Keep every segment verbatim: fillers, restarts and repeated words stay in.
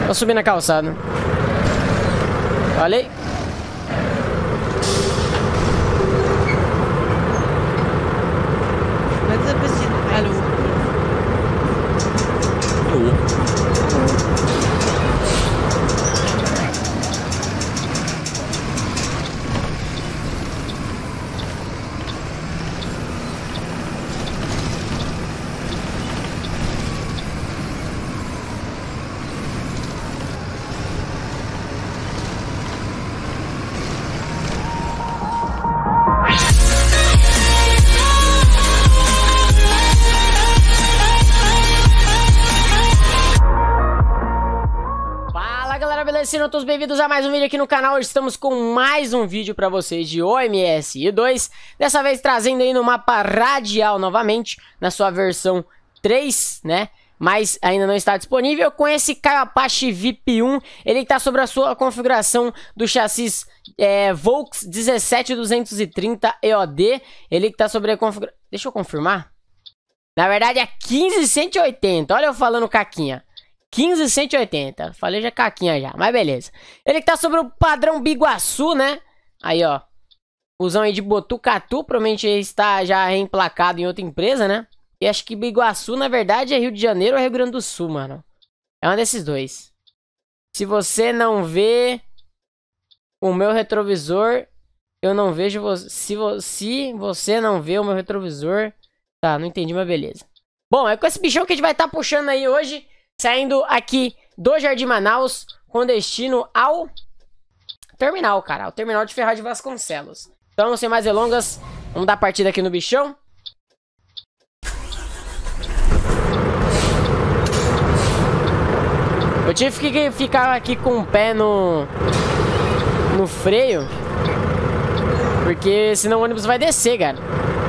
Tô subindo a calçada. Olha aí. Mas eu preciso... Alô? Sejam todos bem-vindos a mais um vídeo aqui no canal. Hoje estamos com mais um vídeo para vocês de O M S I dois. Dessa vez trazendo aí no mapa radial novamente, na sua versão três, né? Mas ainda não está disponível, com esse Caio Apache V I P um. Ele está sobre a sua configuração do chassi é, Volks dezessete duzentos e trinta E O D. Ele está sobre a configuração... Deixa eu confirmar. Na verdade é quinze cento e oitenta. Olha eu falando caquinha. quinze cento e oitenta. Falei já caquinha já, mas beleza. Ele que tá sobre o padrão Biguaçu, né? Aí, ó. Usão aí de Botucatu. Provavelmente está já reemplacado em outra empresa, né? E acho que Biguaçu, na verdade, é Rio de Janeiro ou Rio Grande do Sul, mano. É um desses dois. Se você não vê o meu retrovisor, eu não vejo você. Se, vo se você não vê o meu retrovisor... Tá, não entendi, mas beleza. Bom, é com esse bichão que a gente vai estar tá puxando aí hoje. Saindo aqui do Jardim Manaus, com destino ao terminal, cara. Ao terminal de Ferraz de Vasconcelos. Então, sem mais delongas, vamos dar partida aqui no bichão. Eu tive que ficar aqui com o pé no, no freio. Porque senão o ônibus vai descer, cara.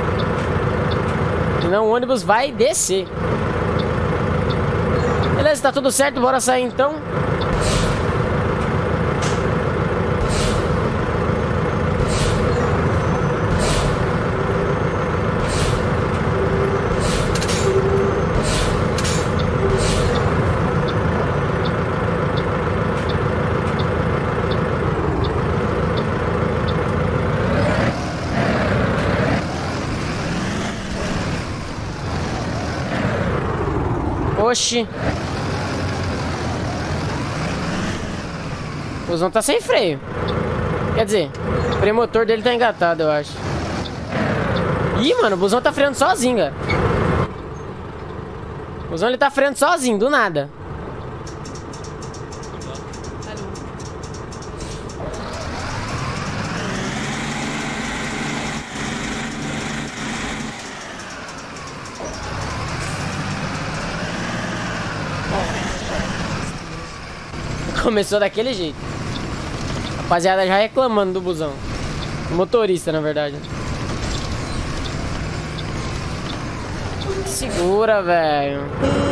Senão o ônibus vai descer. Beleza, tá tudo certo, bora sair então. Oxi. O busão tá sem freio. Quer dizer, o freio motor dele tá engatado, eu acho. Ih, mano, o busão tá freando sozinho, cara. O busão ele tá freando sozinho, do nada. Começou daquele jeito. Rapaziada já reclamando do busão. O motorista, na verdade. Segura, velho.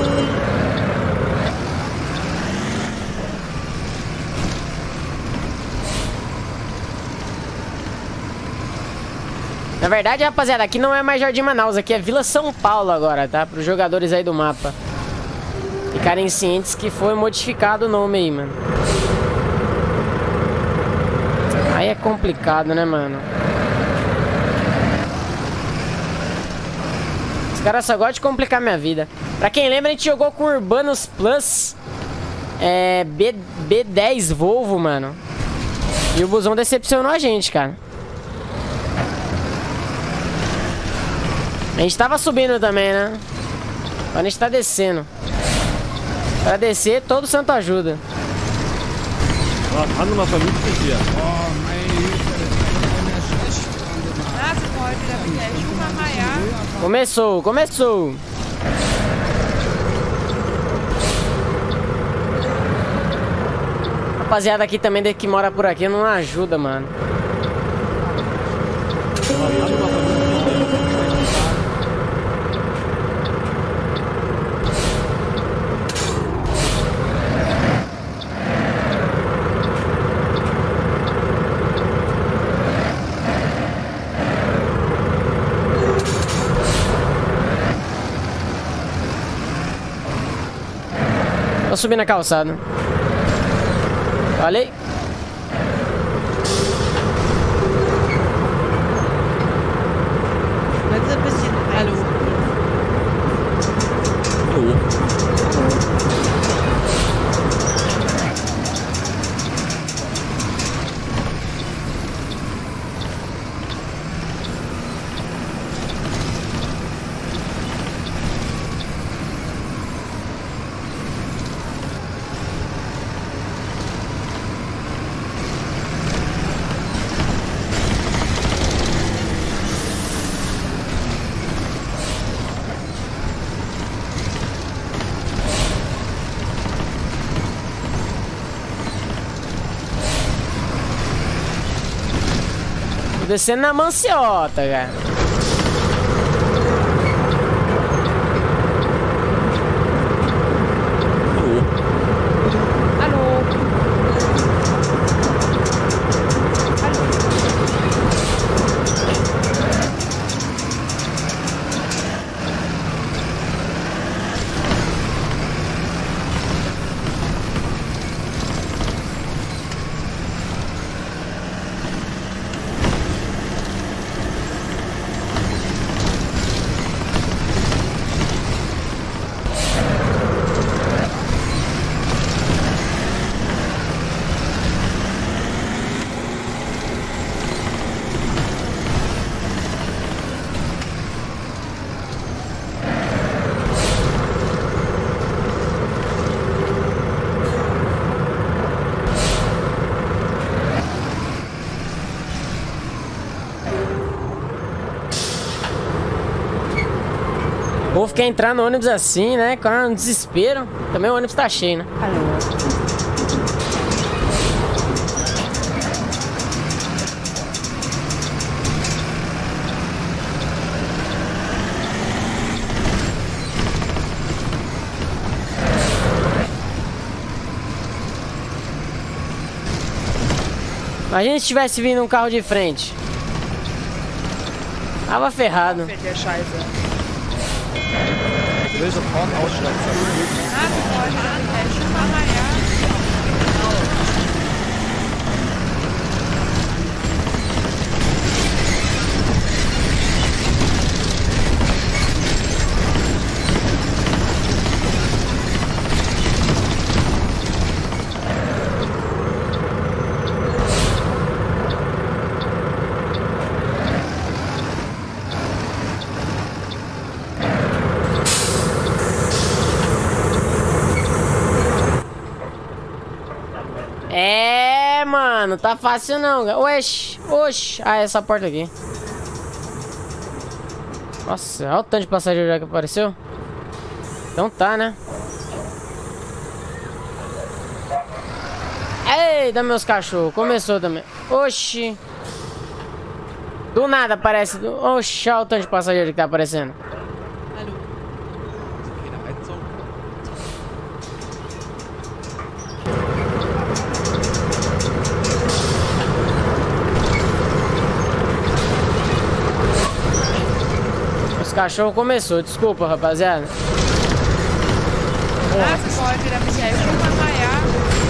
Na verdade, rapaziada, aqui não é mais Jardim Manaus. Aqui é Vila São Paulo agora, tá? Para os jogadores aí do mapa ficarem cientes que foi modificado o nome aí, mano. Aí é complicado, né, mano? Os caras só gostam de complicar minha vida. Pra quem lembra, a gente jogou com Urbanus Plus é, B, B dez Volvo, mano. E o busão decepcionou a gente, cara. A gente tava subindo também, né? Agora a gente tá descendo. Pra descer, todo santo ajuda. Anda uma família que dia. Começou, começou. Rapaziada aqui também que mora por aqui não ajuda, mano. Tô subindo a calçada. Falei. Alô. Descendo na manciota, cara. Alô. O povo quer entrar no ônibus assim, né? Com um desespero. Também o ônibus tá cheio, né? Alô. Imagina se tivesse vindo um carro de frente. Tava ferrado. Löse vorne aussteigen. Ah, pode, é chupar maior. É, mano, tá fácil não. Oxi, oxi. Ah, essa porta aqui. Nossa, olha o tanto de passageiro já que apareceu. Então tá, né? Eita, meus cachorros. Começou também. Oxi. Do nada aparece. Oxi, olha o tanto de passageiro que tá aparecendo. Cachorro começou, desculpa, rapaziada. Ah, você pode virar pra é chupar maior.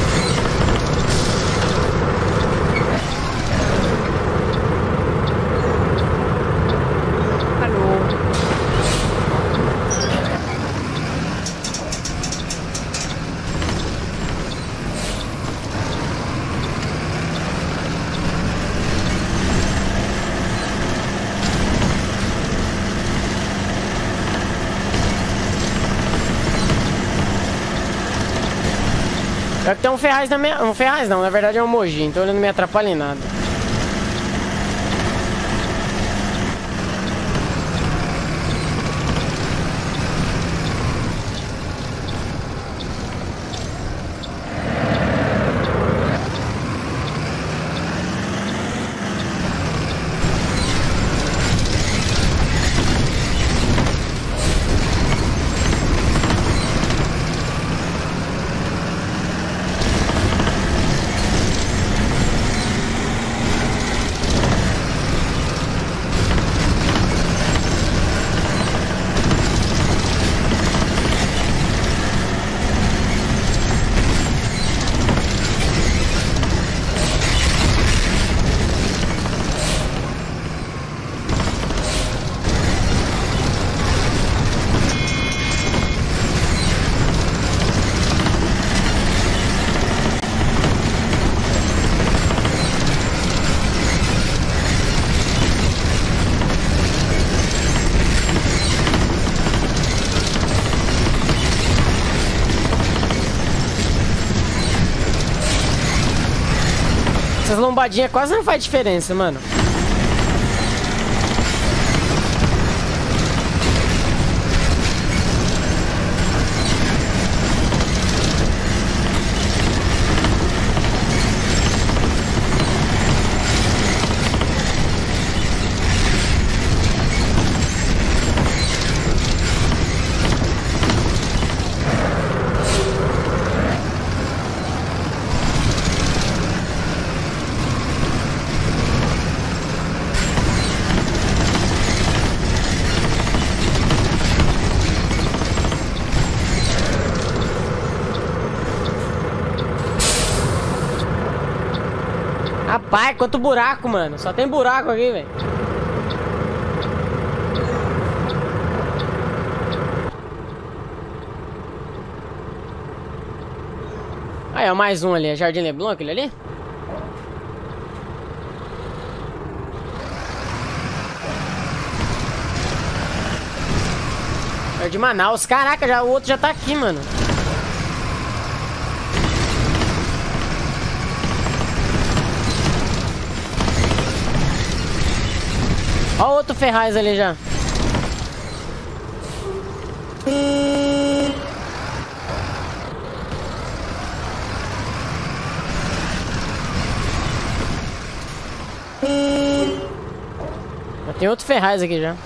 É que tem um Ferraz na minha... Um Ferraz não, na verdade é um Mogi, então ele não me atrapalha em nada. Essas lombadinhas quase não faz diferença, mano. Rapaz, quanto buraco, mano. Só tem buraco aqui, velho. Aí, ó, mais um ali. É Jardim Leblon, aquele ali? Jardim Manaus. Caraca, já, o outro já tá aqui, mano. Ó, outro Ferraz ali já. Tem outro Ferraz aqui já.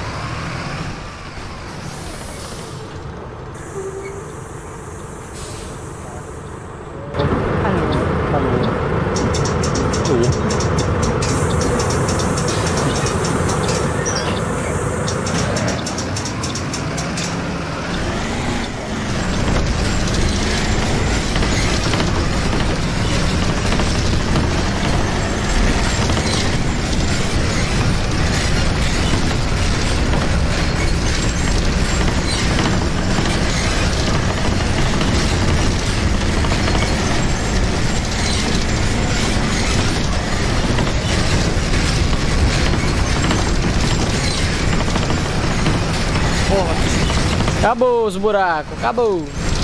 Acabou os buracos, acabou.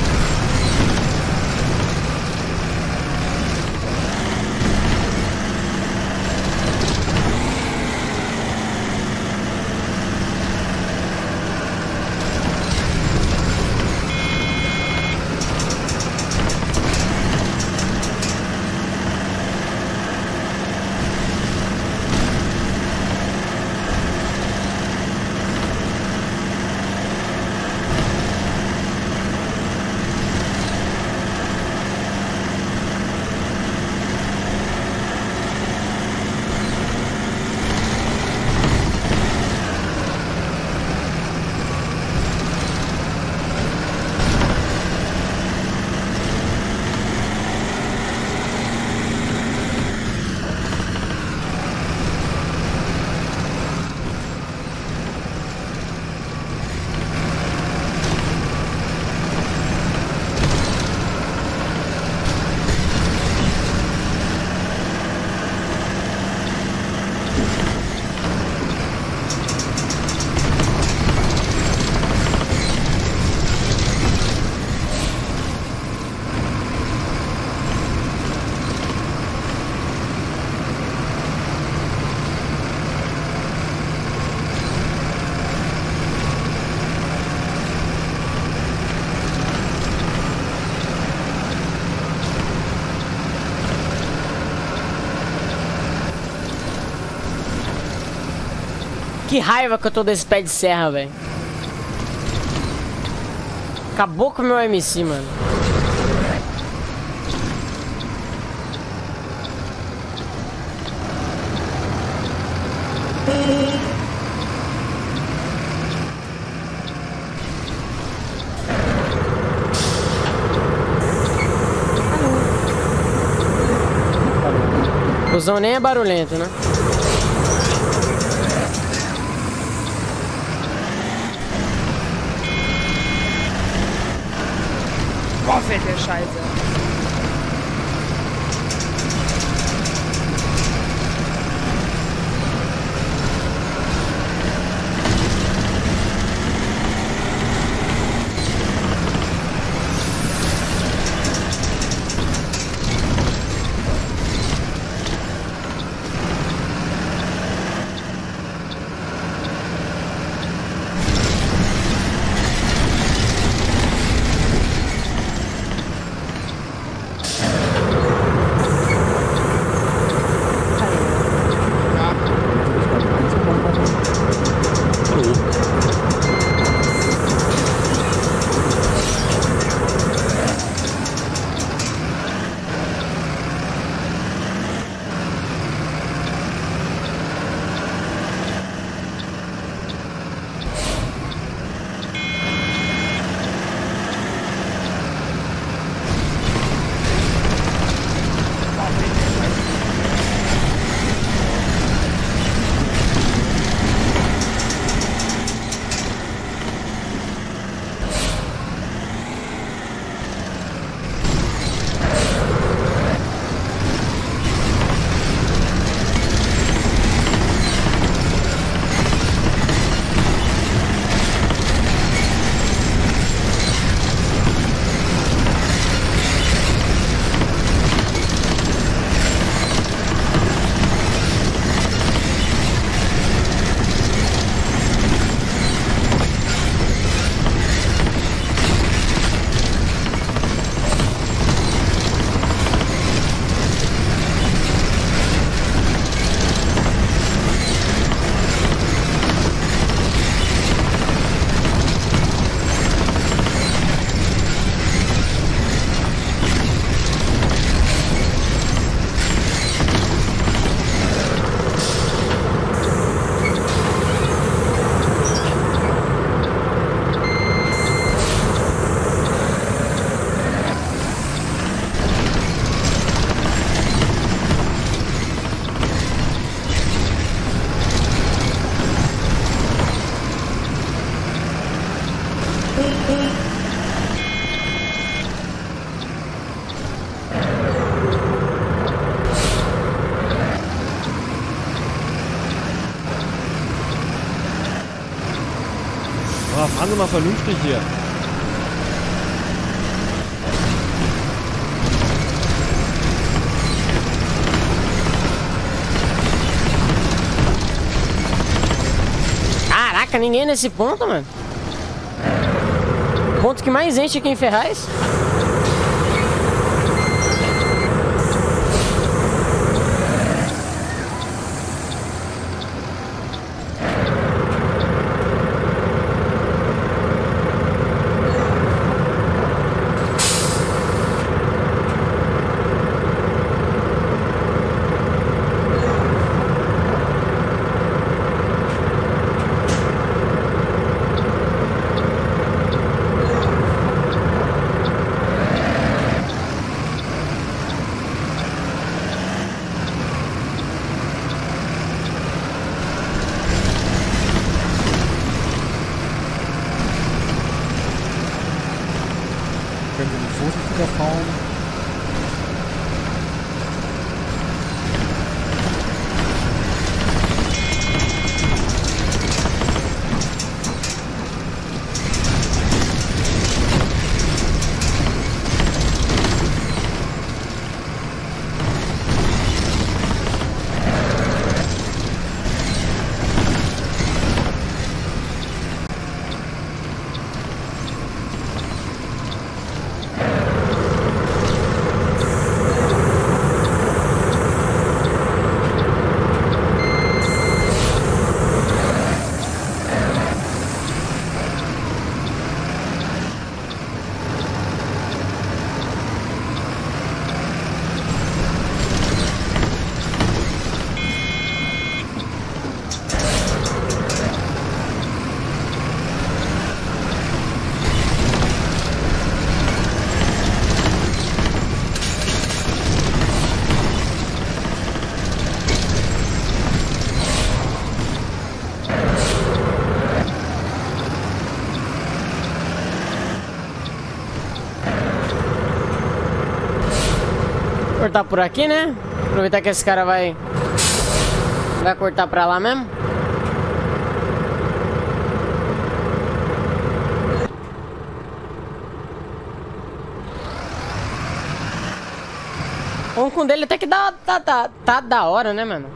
Que raiva que eu tô desse pé de serra, velho. Acabou com o meu M C, mano. O busão nem é barulhento, né? Fette Scheiße. sind wir vernünftig hier. Caraca, ninguém nesse ponto, mano. Ponto que mais enche aqui em Ferraz. Können wir die Fotos fahren? Cortar por aqui, né? Aproveitar que esse cara vai vai cortar pra lá mesmo. O com dele até que dá, tá, tá, tá da hora, né, mano?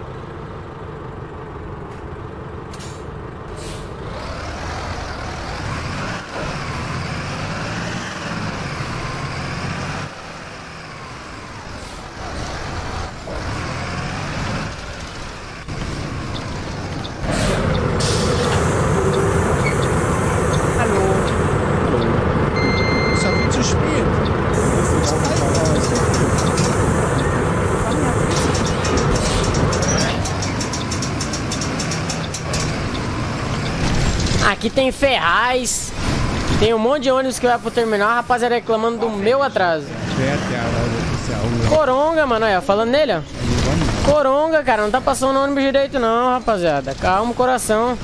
Aqui tem Ferraz, tem um monte de ônibus que vai pro terminal, a rapaziada reclamando do meu atraso. Coronga, mano, olha, falando nele, ó. Coronga, cara, não tá passando o ônibus direito não, rapaziada. Calma o coração.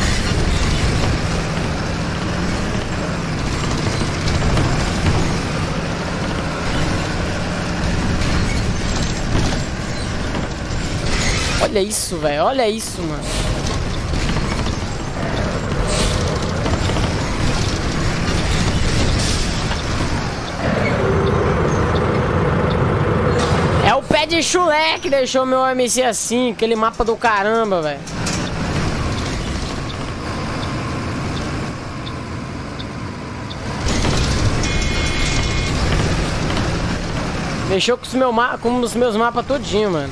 Olha isso, velho, olha isso, mano. É o pé de chulé que deixou meu M C assim, aquele mapa do caramba, velho. Deixou com os, meu com os meus mapas todinho, mano.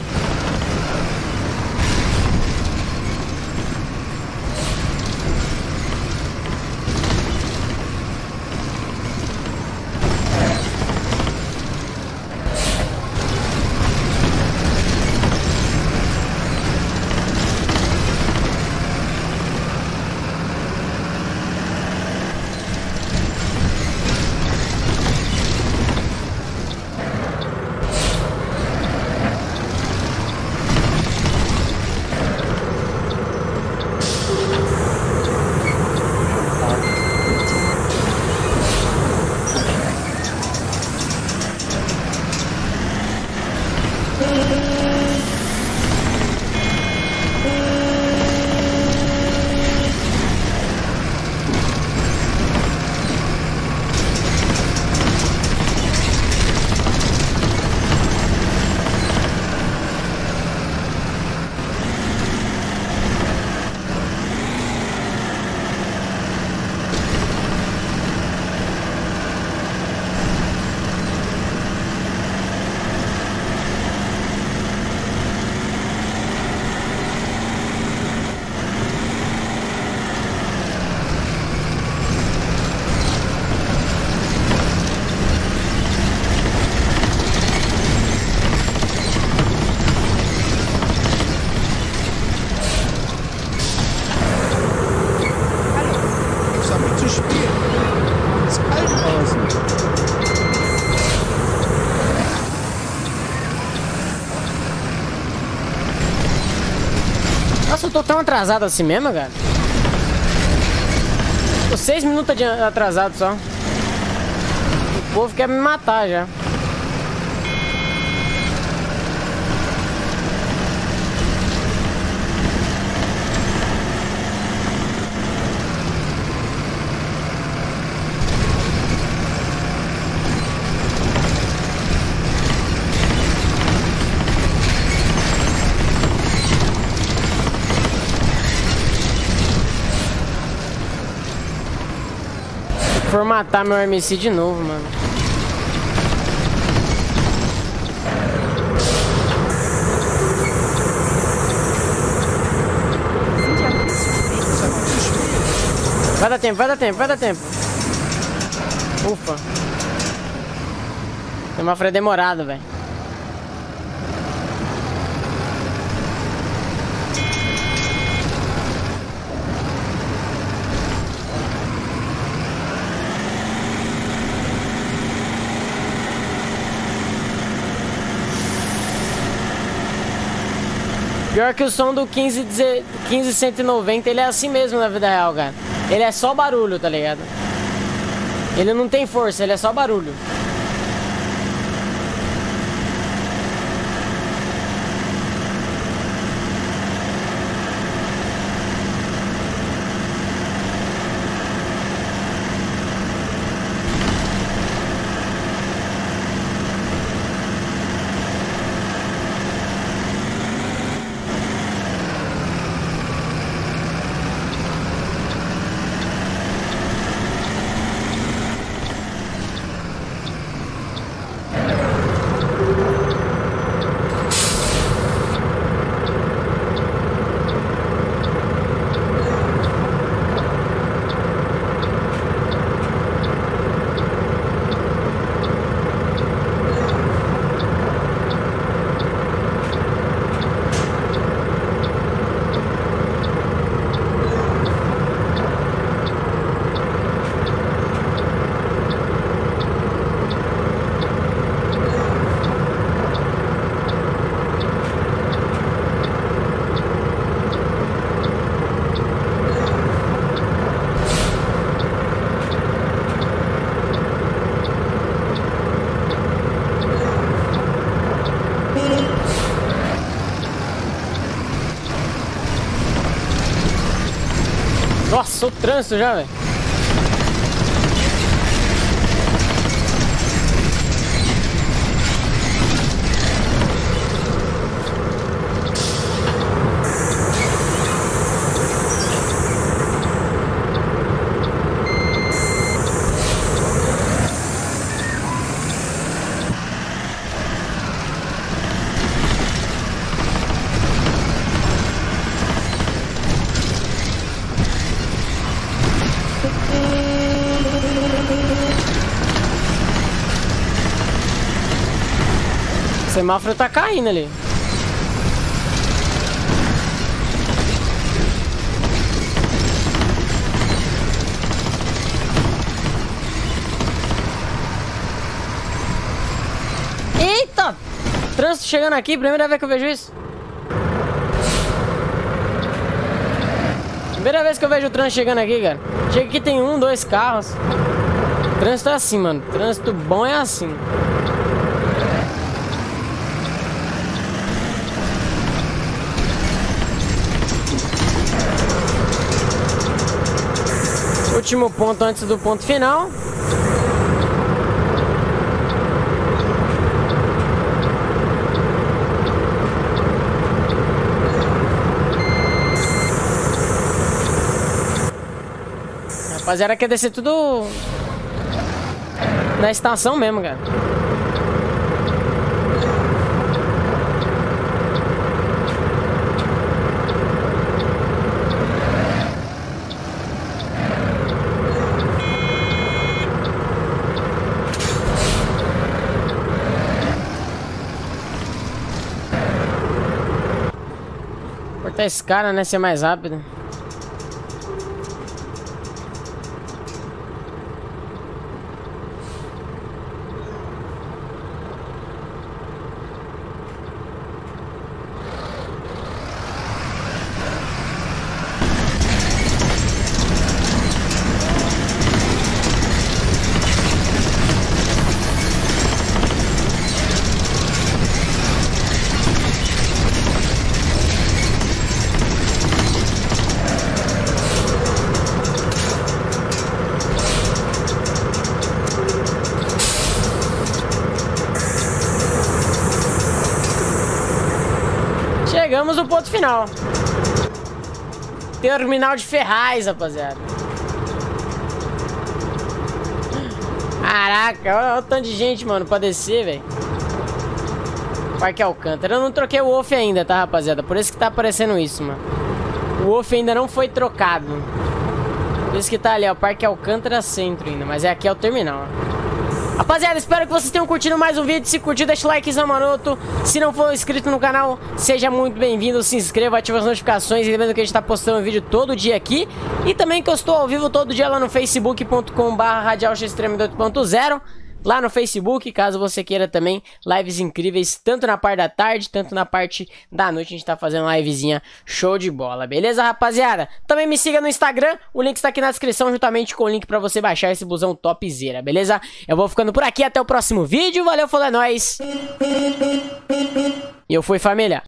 tô tão atrasado assim mesmo, cara? Tô seis minutos atrasado só. O povo quer me matar já. Formatar meu M C de novo, mano. Vai dar tempo, vai dar tempo, vai dar tempo. Ufa. Tem uma freio demorado, velho. Pior que o som do quinze cento e noventa, ele é assim mesmo na vida real, cara. Ele é só barulho, tá ligado? Ele não tem força, ele é só barulho. Nossa, o trânsito já, velho. O semáforo tá caindo ali. Eita! Trânsito chegando aqui, primeira vez que eu vejo isso. Primeira vez que eu vejo o trânsito chegando aqui, cara. Chega aqui, tem um, dois carros. Trânsito é assim, mano. Trânsito bom é assim. Último ponto antes do ponto final. Rapaziada, quer descer tudo na estação mesmo, cara. Cortar esse cara, né? Ser mais rápido. chegamos no ponto final. Terminal de Ferraz, rapaziada. Caraca, olha, olha o tanto de gente, mano, pra descer, velho. Parque Alcântara. Eu não troquei o Wolf ainda, tá, rapaziada? Por isso que tá aparecendo isso, mano. O Wolf ainda não foi trocado. Por isso que tá ali, ó, Parque Alcântara Centro ainda. Mas é aqui é o terminal, ó. Rapaziada, espero que vocês tenham curtido mais um vídeo. Se curtiu, deixa o likezão maroto. Se não for inscrito no canal, seja muito bem-vindo. Se inscreva, ative as notificações. E lembrando que a gente tá postando vídeo todo dia aqui. E também que eu estou ao vivo todo dia lá no facebook ponto com barra radial x treme oito ponto zero. Lá no Facebook, caso você queira também, lives incríveis, tanto na parte da tarde, tanto na parte da noite, a gente tá fazendo livezinha show de bola, beleza, rapaziada? Também me siga no Instagram, o link está aqui na descrição, juntamente com o link pra você baixar esse busão topzera, beleza? Eu vou ficando por aqui, até o próximo vídeo, valeu, falou, é nóis! E eu fui, família!